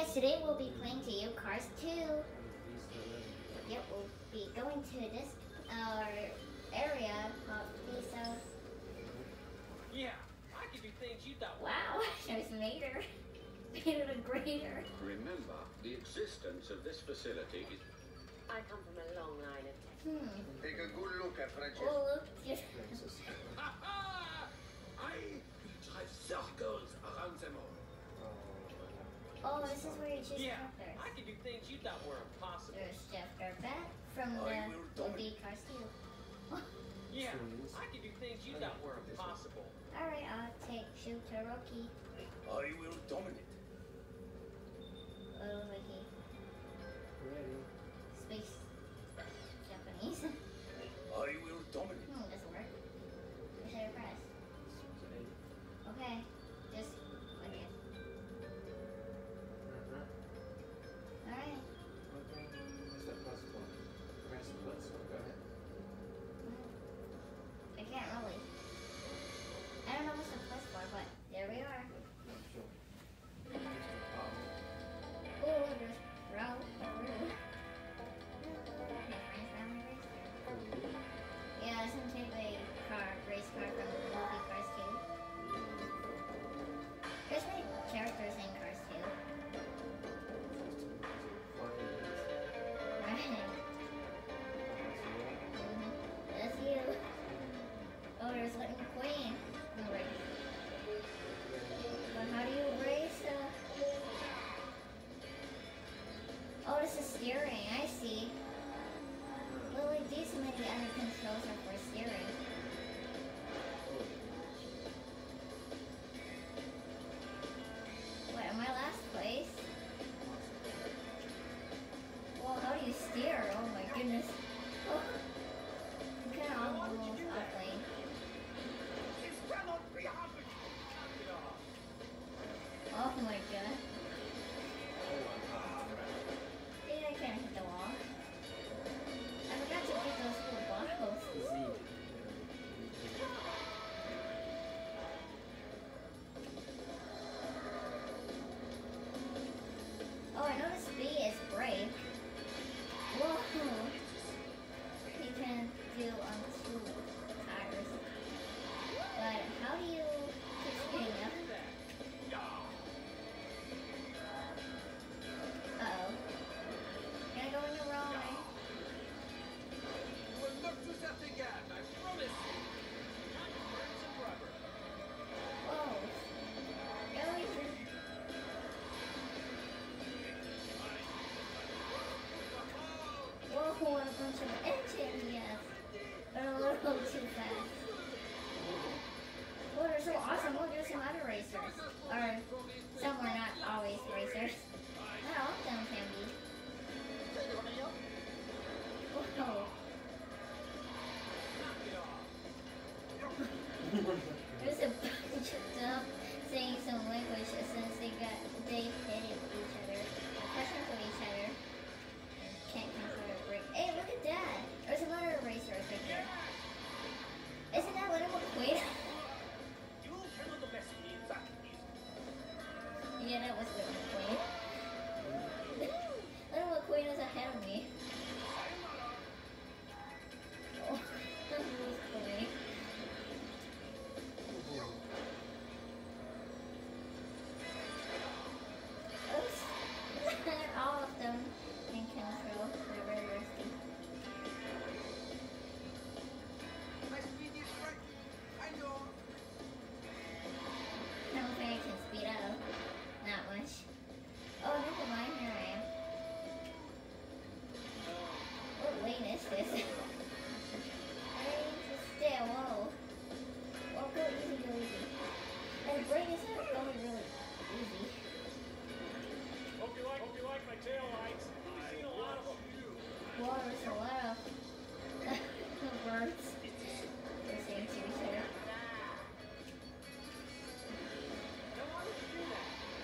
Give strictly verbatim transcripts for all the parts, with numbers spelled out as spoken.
guys, today we'll be playing to you Cars two. Yep, we'll be going to this uh, area called Visa. Yeah, I can do things you thought. Wow, there's Mater. Mater the Greater. Remember, the existence of this facility is... I come from a long line of Hmm. Take a good look at Francesca. Oh, look. Yes. I drive circles around them all. Oh, this is where you choose Yeah, characters. I can do things you thought were impossible. There's Jeff Durbat from the I will movie Cars two. Yeah, I can do things you thought were impossible. Alright, I'll take Shutaroki. I will dominate. Oh, Wiki. Ready. Space. Japanese. I will dominate. Hmm, doesn't work. What should I press? Okay, just click it. Uh-huh. Alright. Okay. What's the plus one? Press the plus one. Go ahead. I can't really. I don't know what's the plus for, but there we are. No, sure. Oh, there's Ro. Peru. Yeah, this one take a car, race car from the movie Cars two. There's many characters in Cars two. Right. Mhm. That's you. Oh, there's Lightning McQueen. Alright. But how do you race? Uh... Oh, this is steering. I see. Well, like these many other controls are for steering. What, am I last place? Well, how do you steer? Oh my goodness. Oh. I'm kind of almost off lane. This cannot be happening. Oh my god. Maybe I can't hit the wall. I forgot to get those little bottles. Oh, I noticed B is brake. Whoa! You can do on two tires. But how do you keep speeding up? Uh-oh. Can I go in the wrong way? You will not do that again, I promise you. Not your birds and rubber. Whoa. Really? Whoa, what a bunch of engine, yes. But a little too fast. Oh, they're so awesome. Look, there's some other racers. Or, some are not always racers. Not all of them can be. Whoa. There's a bunch of them saying some language since they got they hit each other, pushing to each other. Can't control their brake. Hey, look at that! There's another racer right there. Isn't that Little McQueen? You handle the best means I can use. Yeah, that was Little McQueen. Little McQueen is ahead of me. Oh, that was funny. Oops. All of them in control. They're very risky. My speed is right. I know. I don't think I can speed up. Not much. Oh, never mind. Here I am. What lane is this? I need to stay. Whoa. Whoa, go easy, go easy. And the brake is not going really easy. Hope you like, hope you like my tail lights. I've seen a lot of them. Whoa, there's a lot of birds. They're saying to each other. Now why would you do that?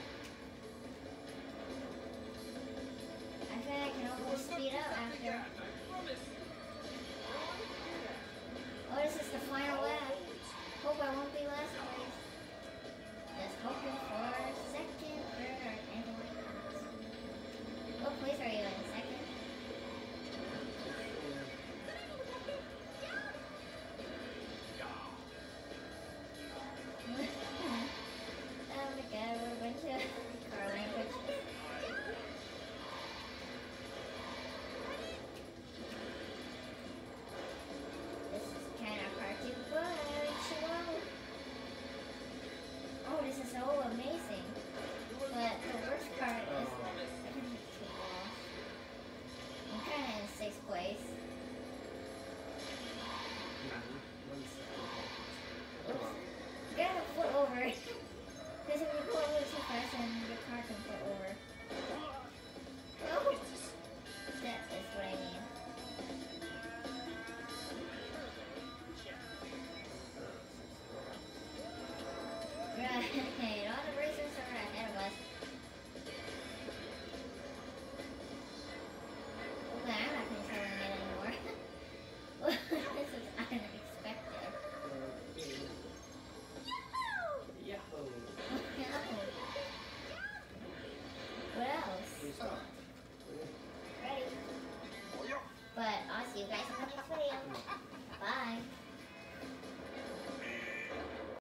I feel like I can almost speed up after. I promise you. Now why would you do that? Oh, this is the final lap. Hope I won't be last place. Just hoping for second, third, or anything like that. place are you in? Second? Oh my god, what a bunch of car languages. This is kind of hard to budge. Whoa. Oh, this is so amazing. But the worst part is I can hit two walls. I'm kind of in sixth place. Oops. You gotta flip over. Because if you go a little too fast, then your car can flip over. Oh! That is what I mean. Right, all the racers are ahead of us. Okay, I'm not controlling it anymore. This is unexpected. Yahoo! What else? Restart. Ready? But I'll see you guys in the next video. Bye.